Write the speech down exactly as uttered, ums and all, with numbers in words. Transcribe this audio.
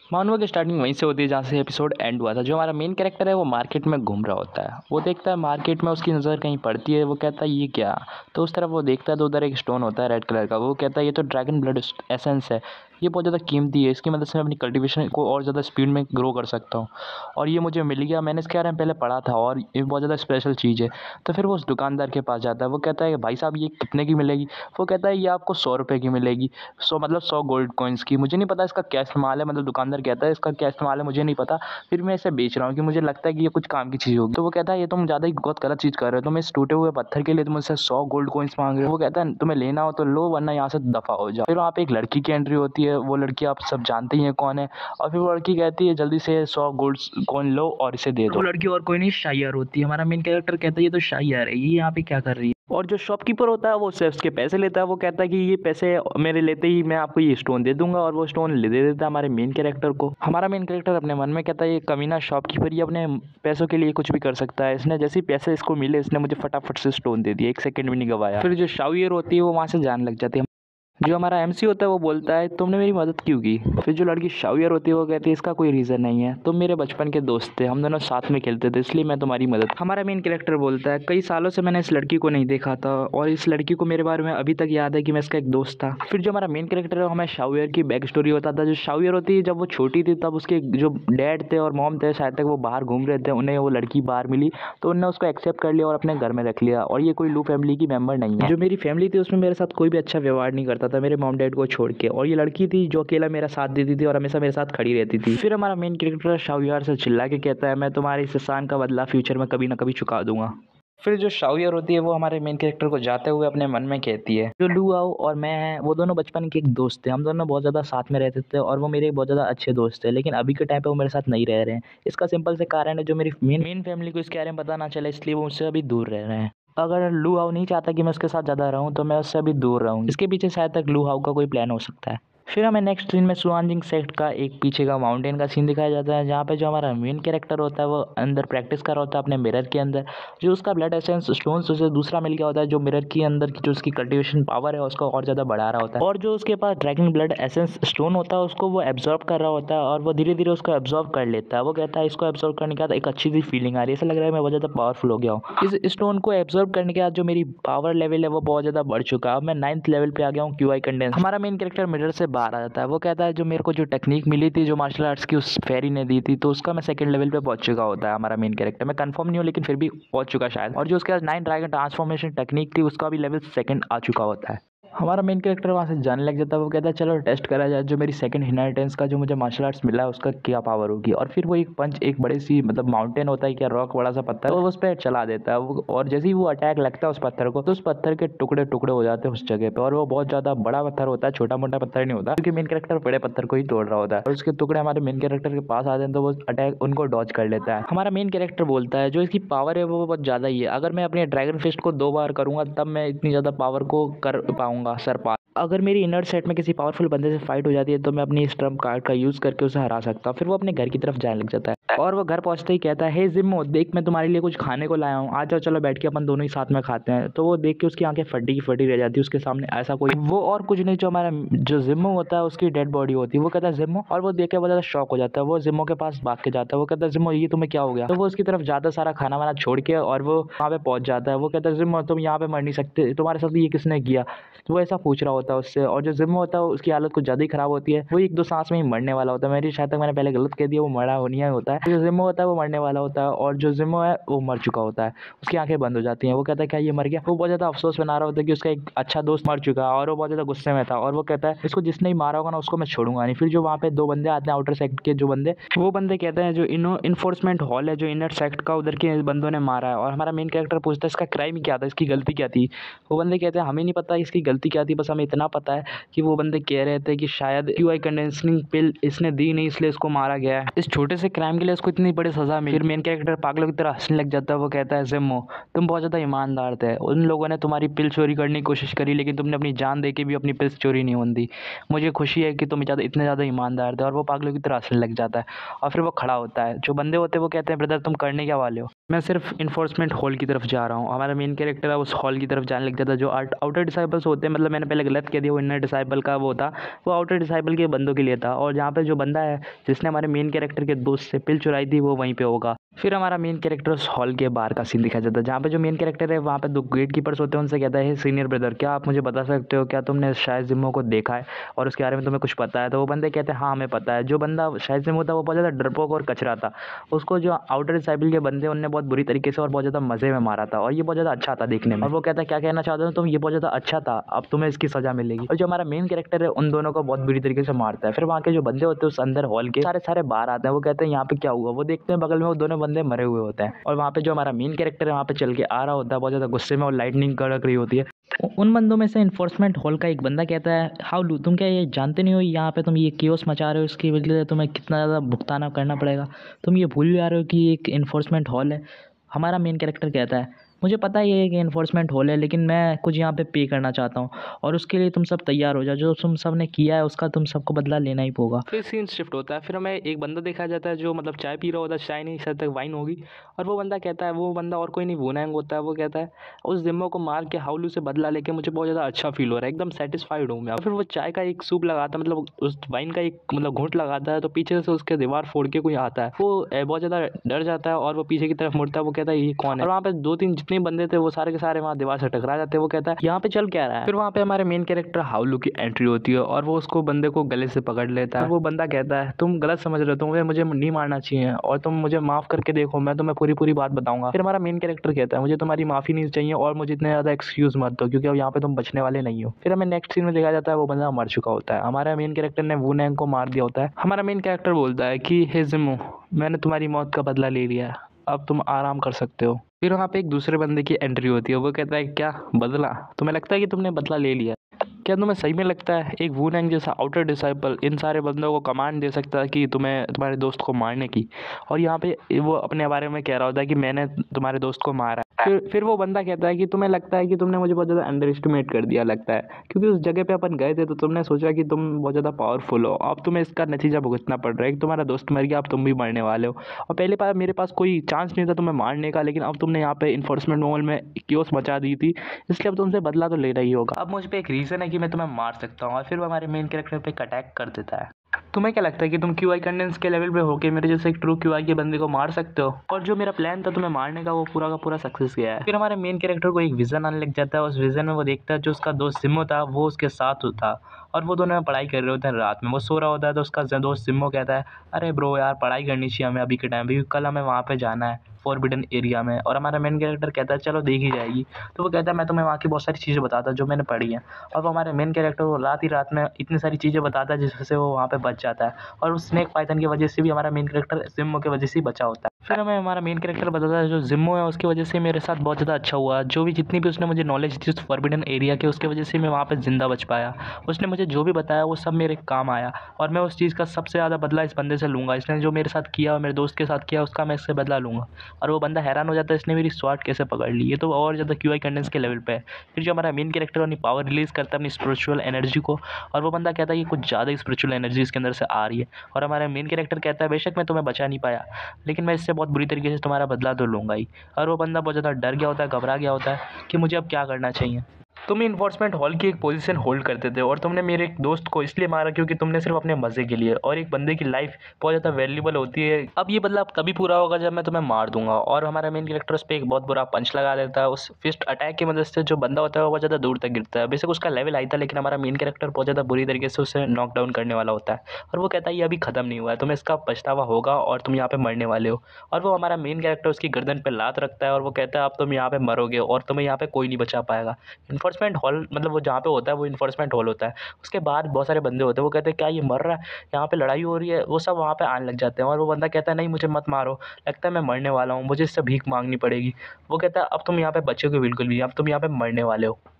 मानवा की स्टार्टिंग वहीं से होती है जहाँ से एपिसोड एंड हुआ था। जो हमारा मेन कैरेक्टर है वो मार्केट में घूम रहा होता है। वो देखता है मार्केट में उसकी नज़र कहीं पड़ती है। वो कहता है ये क्या? तो उस तरफ वो देखता है तो उधर एक स्टोन होता है रेड कलर का। वो कहता है ये तो ड्रैगन ब्लड एसेंस है, ये बहुत ज़्यादा कीमती है, इसकी मदद से मैं अपनी कल्टीवेशन को और ज़्यादा स्पीड में ग्रो कर सकता हूँ। और ये मुझे मिल गया, मैंने इसके बारे में पहले पढ़ा था और ये बहुत ज़्यादा स्पेशल चीज़ है। तो फिर वो उस दुकानदार के पास जाता है। वो कहता है भाई साहब ये कितने की मिलेगी? वो कहता है ये आपको सौ रुपये की मिलेगी। सौ मतलब सौ गोल्ड कॉइन्स की। मुझे नहीं पता इसका क्या इस्तेमाल है, मतलब दुकानदार कहता है इसका क्या इस्तेमाल है मुझे नहीं पता, फिर मैं इसे बेच रहा हूँ कि मुझे लगता है कि ये कुछ काम की चीज़ होगी। तो वो कहता है ये तुम ज़्यादा ही बहुत गलत चीज़ कर रहे हो, तुम इस टूटे हुए पत्थर के लिए तुम मुझसे सौ गोल्ड कॉइन्स मांग रहे हो। वो कहता है तुम्हें लेना हो तो लो वरना यहाँ से दफ़ा हो जाओ। फिर वहाँ पे एक लड़की की एंट्री होती है। वो लड़की आप सब जानते ही हैं कौन है। और फिर वो लड़की कहती है जल्दी से सौ गोल्ड कॉइन लो और इसे दे दो। वो लड़की और कोई नहीं शायर होती है। हमारा मेन कैरेक्टर कहता है ये तो शायर है, ये यहाँ पे क्या कर रही है? और जो शॉपकीपर होता है वो सेफ्स के पैसे लेता है। वो कहता है कि ये पैसे मेरे लेते ही मैं आपको ये स्टोन दे दूंगा, और वो स्टोन ले दे देता है हमारे मेन कैरेक्टर को। हमारा मेन कैरेक्टर अपने मन में कहता है ये कमीना शॉपकीपर ये अपने पैसों के लिए कुछ भी कर सकता है। इसने जैसे ही पैसे इसको मिले इसने मुझे फटाफट से स्टोन दे दिया, एक सेकंड भी नहीं गवाया। फिर जो शावियर होती है वो वहाँ से जाने लग जाती है। जो हमारा एमसी होता है वो बोलता है तुमने मेरी मदद क्यों की? फिर जो लड़की शावियर होती है वो कहती है इसका कोई रीज़न नहीं है, तुम मेरे बचपन के दोस्त थे, हम दोनों साथ में खेलते थे, इसलिए मैं तुम्हारी मदद। हमारा मेन कैरेक्टर बोलता है कई सालों से मैंने इस लड़की को नहीं देखा था और इस लड़की को मेरे बारे में अभी तक याद है कि मैं इसका एक दोस्त था। फिर जो हमारा मेन कैरेक्टर है हमें शावियर की बैक स्टोरी बताता है। जो शावियर होती है जब वो छोटी थी तब उसके जो डैड थे और मॉम थे शायद तक वो बाहर घूम रहे थे, उन्हें वो लड़की बाहर मिली तो उन्होंने उसको एक्सेप्ट कर लिया और अपने घर में रख लिया। और ये कोई लू फैमिली की मेंबर नहीं है। जो मेरी फैमिली थी उसमें मेरे साथ कोई भी अच्छा व्यवहार नहीं करता था, मेरे मॉम डैड को छोड़ के। और ये लड़की थी जो अकेला मेरा साथ देती थी और हमेशा मेरे साथ खड़ी रहती थी। फिर हमारा मेन कैरेक्टर शावियर से चिल्ला के कहता है मैं तुम्हारे इस एहसान का बदला फ्यूचर में कभी ना कभी चुका दूंगा। फिर जो शावियर होती है वो हमारे मेन कैरेक्टर को जाते हुए अपने मन में कहती है जो लू आओ और मैं हैं वो दोनों बचपन के एक दोस्त थे, हम दोनों बहुत ज़्यादा साथ में रहते थे और वो मेरे बहुत ज़्यादा अच्छे दोस्त थे, लेकिन अभी के टाइम पे वो मेरे साथ नहीं रह रहे हैं। इसका सिंपल से कारण है जो मेरी मेन मेन फैमिली को इसके बारे में पता ना चले, इसलिए वो मुझसे अभी दूर रह रहे हैं। अगर लू हाउ नहीं चाहता कि मैं उसके साथ ज़्यादा रहूं तो मैं उससे अभी दूर रहूँ। इसके पीछे शायद तक लू हाउ का कोई प्लान हो सकता है। फिर हमें नेक्स्ट सीन में सुआंजिंग सेक्ट का एक पीछे का माउंटेन का सीन दिखाया जाता है, जहाँ पे जो हमारा मेन कैरेक्टर होता है वो अंदर प्रैक्टिस कर रहा होता है अपने मिरर के अंदर। जो उसका ब्लड एसेंस स्टोन्स उसे दूसरा मिल गया होता है जो मिरर के अंदर की जो उसकी कल्टीवेशन पावर है उसको और ज़्यादा बढ़ा रहा होता है। और जो उसके पास ड्रैगन ब्लड एसेंस स्टोन होता है उसको वो एब्जॉर्ब कर रहा होता है और वो धीरे धीरे उसको एब्जॉर्ब कर लेता है। वो कहता है इसको एब्जॉर्ब करने के बाद एक अच्छी सी फीलिंग आ रही है, ऐसा लग रहा है मैं बहुत ज़्यादा पावरफुल हो गया हूँ। इस स्टोन को एब्जॉर्ब करने के बाद जो मेरी पावर लेवल है वो बहुत ज़्यादा बढ़ चुका है। अब मैं नाइन्थ लेवल पे आ गया हूँ क्यू आई कंडेंस। हमारा मेन कैरेक्टर मिरर से बाहर आ जाता है। वो कहता है जो मेरे को जो टेक्निक मिली थी जो मार्शल आर्ट्स की उस फेरी ने दी थी तो उसका मैं सेकंड लेवल पे पहुंच चुका होता है हमारा मेन कैरेक्टर। मैं कंफर्म नहीं हूँ लेकिन फिर भी पहुंच चुका शायद। और जो उसके पास नाइन ड्रैगन ट्रांसफॉर्मेशन टेक्निक थी उसका भी लेवल सेकंड आ चुका होता है। हमारा मेन कैरेक्टर वहाँ से जाने लग जाता है। वो कहता है चलो टेस्ट करा जाए जो मेरी सेकंड इनहेरिटेंस का जो मुझे मार्शल आर्ट्स मिला है उसका क्या पावर होगी। और फिर वो एक पंच एक बड़ी सी मतलब माउंटेन होता है क्या रॉक बड़ा सा पत्थर तो उस पर चला देता है वो, और जैसे ही वो अटैक लगता है उस पत्थर को तो उस पत्थर के टुकड़े टुकड़े हो जाते हैं उस जगह पे। और वो बहुत ज़्यादा बड़ा पत्थर होता है, छोटा मोटा पत्थर नहीं होता, क्योंकि मेन कैरेक्टर बड़े पत्थर को ही तोड़ रहा होता है। और उसके टुकड़े हमारे मेन कैरेक्टर के पास आते हैं तो वो अटैक उनको डॉज कर लेता है। हमारा मेन कैरेक्टर बोलता है जो इसकी पावर है वो बहुत ज़्यादा ही है, अगर मैं अपने ड्रैगन फिस्ट को दो बार करूँगा तब मैं इतनी ज़्यादा पावर को कर पाऊंगा सर पा। अगर मेरी इनर सेट में किसी पावरफुल बंदे से फाइट हो जाती है तो मैं अपनी इस ट्रम्प कार्ड का यूज़ करके उसे हरा सकता हूँ। फिर वो अपने घर की तरफ जाने लग जाता है और वो घर पहुंचते ही कहता है हे जिम्मो देख मैं तुम्हारे लिए कुछ खाने को लाया हूँ, आ जाओ चलो बैठ के अपन दोनों ही साथ में खाते हैं। तो वो देख के उसकी आंखें फटी की फटी रह जाती है। उसके सामने ऐसा कोई वो और कुछ नहीं जो हमारा जो जिम्मो होता है उसकी डेड बॉडी होती है। वो कहता है जिम्मो, और वो देख के बहुत ज़्यादा शॉक हो जाता है। वो जिम्मो के पास भाग के जाता है। वो कहता है जिम्मो ये तुम्हें क्या हो गया? तो वो उसकी तरफ ज़्यादा सारा खाना वाना छोड़ के और वो वहाँ पे पहुँच जाता है। वो कहता है जिम्मो तुम यहाँ पे मर नहीं सकते, तुम्हारे साथ ये किसने किया? तो वो ऐसा पूछ रहा होता है उससे। और जो जिम्मो होता है उसकी हालत कुछ ज़्यादा ही खराब होती है, वो एक दो सांस में ही मरने वाला होता है। मेरी शायद तक मैंने पहले गलत कह दिया, वो मरा नहीं होता है। जो जिम्मो होता है वो मरने वाला होता है और जो जिम्मो है वो मर चुका होता है। उसकी आंखें बंद हो जाती हैं। वो कहता है क्या ये मर गया? वो बहुत ज़्यादा अफसोस बना रहा होता है कि उसका एक अच्छा दोस्त मर चुका है और वो बहुत ज़्यादा गुस्से में था। और वो कहता है इसको जिसने ही मारा होगा ना उसको मैं छोड़ूंगा नहीं। फिर जो वहाँ पे दो बंदे आते हैं आउटर सेक्ट के जो बंदे, वो बंदे कहते हैं जो इनो इन्फोर्समेंट हॉल है जो इनर सेक्ट का उधर के बंदों ने मारा है। और हमारा मेन कैरेक्टर पूछता है इसका क्राइम क्या था, इसकी गलती क्या थी? वो बंदे कहते हैं हमें नहीं पता इसकी गलती क्या थी, बस हमें इतना पता है कि वो बंदे कह रहे थे कि शायद क्यू आई कंडेंसिंग पिल इसने दी नहीं इसलिए इसको मारा गया है। इस छोटे से क्राइम के लिए के लिए उसको इतनी बड़ी सज़ा मिली। फिर मेन कैरेक्टर पागलों की तरह हँसने लग जाता है। वो कहता है ज़िम्मो तुम बहुत ज़्यादा ईमानदार थे, उन लोगों ने तुम्हारी पिल चोरी करने की कोशिश करी लेकिन तुमने अपनी जान दे के भी अपनी पिल्स चोरी नहीं होने दी। मुझे खुशी है कि तुम ज़्यादा इतने ज़्यादा ईमानदार थे। और वो पागलों की तरह हँसने लग जाता है और फिर वो खड़ा होता है। जो बंदे होते हैं वो कहते हैं ब्रदर तुम करने क्या वाले हो? मैं सिर्फ इन्फोर्समेंट हॉल की तरफ जा रहा हूँ। हमारा मेन कैरेक्टर है उस हॉल की तरफ जाने लग जाता है जो आउटर डिसाइबल्स होते हैं, मतलब मैंने पहले गलत कह दिया, वो इनर डिसाइबल का वो था, वो आउटर डिसाइबल के बंदों के लिए था। और जहाँ पे जो बंदा है जिसने हमारे मेन कैरेक्टर के दोस्त से पिल चुराई थी वो वहीं पे होगा। फिर हमारा मेन कैरेक्टर उस हॉल के बाहर का सीन दिखाया जाता है जहाँ पे जो मेन कैरेक्टर है वहाँ पे दो गेट कीपर्स होते हैं। उनसे कहता है सीनियर ब्रदर क्या आप मुझे बता सकते हो, क्या तुमने शायद जिम्मो को देखा है और उसके बारे में तुम्हें कुछ पता है? तो वो बंदे कहते हैं हाँ हमें पता है। जो बंदा शायद जिम्मो था वो बहुत ज़्यादा डरपोक और कचरा था। उसको जो आउटर डिसाइबल के बंदे उनने बहुत बुरी तरीके से और बहुत ज़्यादा मज़े में मारा था और ये बहुत ज़्यादा अच्छा था देखने में। और वो कहता है क्या कहना चाहते हो तुम, ये बहुत ज़्यादा अच्छा था, अब तुम्हें इसकी सज़ा मिलेगी। और जो हमारा मेन कैरेक्टर है उन दोनों को बहुत बुरी तरीके से मारता है। फिर वहाँ के जो बंदे होते हैं उस अंदर हॉल के सारे सारे बाहर आते हैं। वो कहते हैं यहाँ पे क्या हुआ? वो देखते हैं बगल में वो दोनों बंदे मरे हुए होते हैं। और वहाँ पे जो हमारा मेन कैरेक्टर है वहाँ पे चल के आ रहा होता है बहुत ज़्यादा गुस्से में और लाइटनिंग कड़क रही होती है। उन बंदों में से इन्फोर्समेंट हॉल का एक बंदा कहता है हाउलू तुम क्या ये जानते नहीं हो यहाँ पे तुम ये केओस मचा रहे हो, इसकी वजह से तुम्हें कितना ज़्यादा भुगतान करना पड़ेगा, तुम ये भूल जा रहे हो कि ये एक इन्फोर्समेंट हॉल है। हमारा मेन कैरेक्टर कहता है मुझे पता है ये एक इन्फोर्समेंट हॉल है लेकिन मैं कुछ यहाँ पे पे करना चाहता हूँ और उसके लिए तुम सब तैयार हो जाओ, जो तुम सब ने किया है उसका तुम सबको बदला लेना ही होगा। फिर सीन शिफ्ट होता है। फिर हमें एक बंदा देखा जाता है जो मतलब चाय पी रहा होता है, चाय नहीं शायद तक वाइन होगी। और वो बंदा कहता है, वो बंदा और कोई नहीं वूनैंग होता है, वो कहता है उस जिम्मो को मार के हाउलू से बदला लेके मुझे बहुत ज़्यादा अच्छा फील हो रहा है, एकदम सेटिस्फाइड हूँ मैं। और फिर वो चाय का एक सूप लगाता है, मतलब उस वाइन का एक मतलब घूंट लगाता है तो पीछे से उसके दीवार फोड़ के कोई आता है। वो बहुत ज़्यादा डर जाता है और वो पीछे की तरफ मुड़ता है। वो कहता है ये कौन है? और वहाँ पे दो तीन जितने बंदे थे वो सारे के सारे वहाँ दीवार से टकरा जाते हैं। वो कहता है यहाँ पे चल क्या रहा है? फिर वहाँ पे हमारे मेन कैरेक्टर हाउलू की एंट्री होती है और वो उसको बंदे को गले से पकड़ लेता है। वो बंदा कहता है तुम गलत समझ रहे हो, तुम्हें मुझे नहीं मारना चाहिए और तुम मुझे माफ़ करके देखो, मैं तुम्हें पूरी पूरी बात बताऊंगा। फिर हमारा मेन कैरेक्टर कहता है मुझे तुम्हारी माफ़ी नहीं चाहिए और मुझे इतने ज़्यादा एक्सक्यूज़ मत दो क्योंकि अब यहाँ पे तुम बचने वाले नहीं हो। फिर हमें नेक्स्ट सीन में देखा जाता है वो बंदा मर चुका होता है। हमारा मेन कैरेक्टर ने वूनैंग को मार दिया होता है। हमारा मेन कैरेक्टर बोलता है कि हे जिम्मो मैंने तुम्हारी मौत का बदला ले लिया, अब तुम आराम कर सकते हो। फिर वहाँ पे एक दूसरे बंदे की एंट्री होती है। वो कहता है क्या बदला? तुम्हें लगता है कि तुमने बदला ले लिया? क्या तुम्हें सही में लगता है एक वूनैंग जैसा आउटर डिसाइपल इन सारे बंदों को कमांड दे सकता है कि तुम्हें तुम्हारे दोस्त को मारने की? और यहाँ पे वो अपने बारे में कह रहा होता है कि मैंने तुम्हारे दोस्त को मारा। फिर फिर वो बंदा कहता है कि तुम्हें लगता है कि तुमने मुझे बहुत ज़्यादा अंडर एस्टिमेट कर दिया लगता है, क्योंकि उस जगह पे अपन गए थे तो तुमने सोचा कि तुम बहुत ज़्यादा पावरफुल हो, अब तुम्हें इसका नतीजा भुगतना पड़ रहा है कि तुम्हारा दोस्त मर गया, अब तुम भी मरने वाले हो। और पहले बार मेरे पास कोई चांस नहीं था तुम्हें मारने का, लेकिन अब तुमने यहाँ पे इन्फोर्समेंट मॉल में क्योस मचा दी थी, इसलिए अब तुमसे बदला तो लेना ही होगा। अब मुझ पर एक रीज़न है कि मैं तुम्हें मार सकता हूँ। और फिर वो हमारे मेन कैरेक्टर पे अटैक कर देता है। तुम्हें क्या लगता है कि तुम क्यू आई कंडेंस के लेवल पे होके मेरे जैसे एक ट्रू क्यू आई के बंदे को मार सकते हो? और जो मेरा प्लान था तुम्हें मारने का वो पूरा का पूरा सक्सेस गया है। फिर हमारे मेन कैरेक्टर को एक विजन आने लग जाता है। उस विजन में वो देखता है जो उसका दोस्त जिम्मो था वो उसके साथ था और वो दोनों पढ़ाई कर रहे होते हैं। रात में वो सो रहा होता है तो उसका दोस्त जिम्मो कहता है अरे ब्रो यार पढ़ाई करनी चाहिए हमें अभी के टाइम भी, कल हमें वहाँ पे जाना है फॉरबिडन एरिया में। और हमारा मेन कैरेक्टर कहता है चलो देखी जाएगी। तो वो कहता है मैं तुम्हें वहाँ की बहुत सारी चीज़ें बताता जो मैंने पढ़ी हैं। और वो हमारे मेन कैरेक्टर को रात ही रात में इतनी सारी चीज़ें बताता है जिससे वो वहाँ पे बच जाता है। और उस स्नेक पाइथन की वजह से भी हमारा मेन कैरेक्टर जिम्मो की वजह से ही बचा होता है। फिर हमें हमारा मेन कैरेक्टर बताता है जो जिम्मो है उसकी वजह से मेरे साथ बहुत ज़्यादा अच्छा हुआ, जो भी जितनी भी उसने मुझे नॉलेज दी उस फॉरबिडन एरिया के उसकी वजह से मैं वहाँ पर जिंदा बच पाया। उसने मुझे जो भी बताया वो सब मेरे काम आया और मैं उस चीज़ का सबसे ज़्यादा बदला इस बंदे से लूँगा। इसने जो मेरे साथ किया और मेरे दोस्त के साथ किया उसका मैं इससे बदला लूँगा। और वो बंदा हैरान हो जाता है इसने मेरी स्वाट कैसे पकड़ ली, ये तो और ज़्यादा क्यू आई कंडेंस के लेवल पे है। फिर जो हमारा मेन कैरेक्टर अपनी पावर रिलीज़ करता है अपनी स्पिरिचुअल एनर्जी को, और वो बंदा कहता है कि कुछ ज़्यादा स्पिरिचुअल एनर्जी इसके अंदर से आ रही है। और हमारा मेन कैरेक्टर कहता है बेशक मैं तुम्हें बचा नहीं पाया लेकिन मैं इससे बहुत बुरी तरीके से तुम्हारा बदला तो लूँगा ही। और वो बंदा बहुत ज़्यादा डर गया होता है, घबरा गया होता है कि मुझे अब क्या करना चाहिए। तुम इन्फोर्समेंट हॉल की एक पोजीशन होल्ड करते थे और तुमने मेरे एक दोस्त को इसलिए मारा क्योंकि तुमने सिर्फ अपने मज़े के लिए, और एक बंदे की लाइफ बहुत ज़्यादा वैल्यूबल होती है। अब ये बदला तभी पूरा होगा जब मैं तुम्हें मार दूंगा। और हमारा मेन कैरेक्टर उस पर एक बहुत बुरा पंच लगा देता है। उस फिस्ट अटैक की मदद से जो बंदा होता है वो बहुत ज़्यादा दूर तक गिरता है। बेशक उसका लेवल आई था लेकिन हमारा मेन कैरेक्टर बहुत ज़्यादा बुरी तरीके से उसे नॉकडाउन करने वाला होता है। और वो कहता है ये अभी खत्म नहीं हुआ है, तुम्हें इसका पछतावा होगा और तुम यहाँ पे मरने वाले हो। और वो हमारा मेन कैरेक्टर उसकी गर्दन पर लात रखता है और वो कहता है अब तुम यहाँ पे मरोगे और तुम्हें यहाँ पे कोई नहीं बचा पाएगा। इन्फोर्समेंट हॉल मतलब वो जहाँ पे होता है वो इन्फोर्समेंट हॉल होता है। उसके बाद बहुत सारे बंदे होते हैं, वो कहते हैं क्या ये मर रहा है, यहाँ पे लड़ाई हो रही है, वो सब वहाँ पे आने लग जाते हैं। और वो बंदा कहता है नहीं मुझे मत मारो, लगता है मैं मरने वाला हूँ, मुझे इससे भीख मांगनी पड़ेगी। वो कहता है अब तुम यहाँ पे बचोगे बिल्कुल भी, अब तुम यहाँ पे मरने वाले हो।